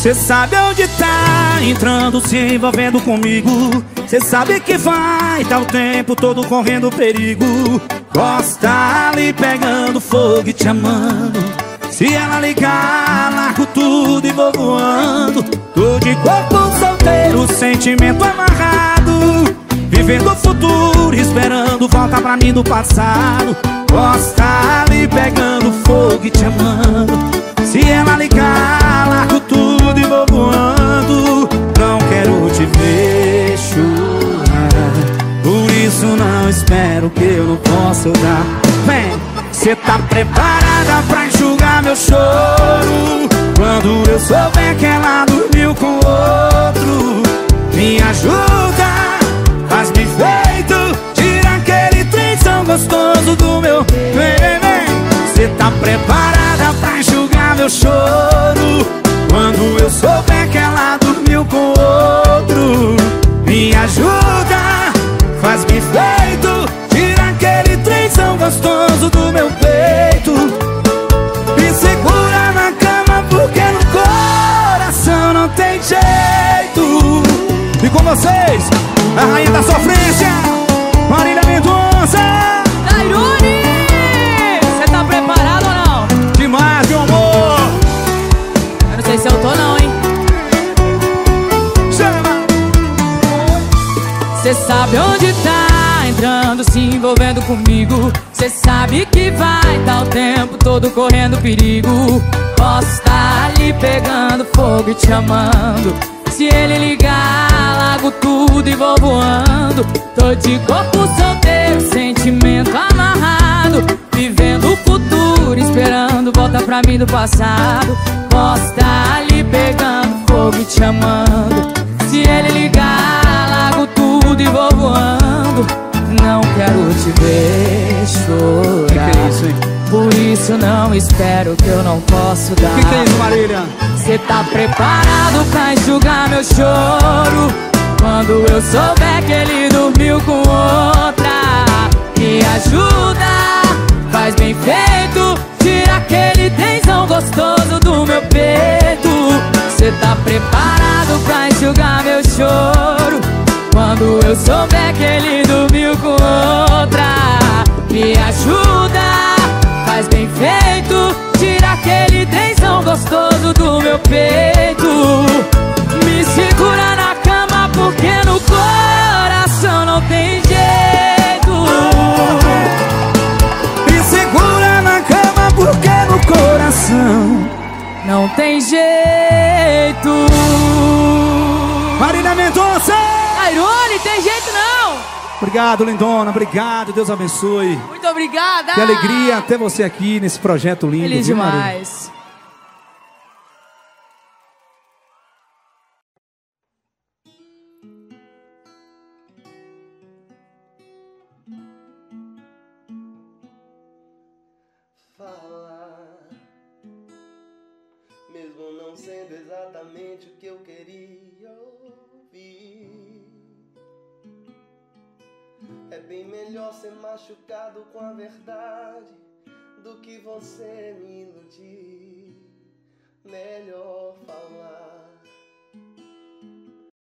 Cê sabe onde tá entrando, se envolvendo comigo. Cê sabe que vai tá o tempo todo correndo perigo. Gosta ali pegando fogo e te amando. Se ela ligar, largo tudo e vou voando. Tô de corpo solteiro, sentimento amarrado, vivendo o futuro, esperando volta pra mim do passado. Gosta ali pegando fogo e te amando. Se ela ligar, largo tudo e vou voando. Não quero te ver chorar, por isso não espero que eu não possa dar. Vem! Cê tá preparada pra enxugar meu choro quando eu souber que ela dormiu com outro? Me ajuda, faz bem feito, tira aquele trenzão gostoso do meu. Vem, vem. Cê tá preparada pra enxugar meu choro quando eu souber que ela dormiu com outro? Me ajuda, faz bem feito, tira aquele trenzão gostoso do meu peito. Me segura na cama porque no coração não tem jeito. E com vocês, a rainha da sofrência, Marília Mendonça. Tairone, cê tá preparado ou não? Demais, meu amor. Eu não sei se eu tô não, hein? Chama. Cê sabe onde tá entrando, se envolvendo comigo. Cê sabe que vai tá o tempo todo correndo perigo. Posso estar ali pegando fogo e te amando. Se ele ligar, largo tudo e vou voando. Tô de corpo solteiro, sentimento amarrado, vivendo o futuro, esperando volta pra mim do passado. Posso estar ali pegando fogo e te amando. Se ele ligar, largo tudo e vou voando. Não quero te ver chorar, Que é isso, hein? por isso não espero que eu não posso dar. Que é isso, Marília? Cê tá preparado pra enxugar meu choro quando eu souber que ele dormiu com outra? Me ajuda, faz bem feito, tira aquele tensão gostoso do meu peito. Cê tá preparado pra enxugar meu choro quando eu souber que ele dormiu com outra? Me ajuda, faz bem feito, tira aquele tensão gostoso do meu peito. Me segura na cama porque no coração não tem jeito. Me segura na cama porque no coração não tem jeito. Marília Mendonça. Tairone, tem jeito não. Obrigado, lindona, obrigado, Deus abençoe. Muito obrigada. Que alegria ter você aqui nesse projeto lindo. Feliz viu, Marília? demais. Falar, mesmo não sendo exatamente o que eu queria ouvir. É bem melhor ser machucado com a verdade do que você me iludir. Melhor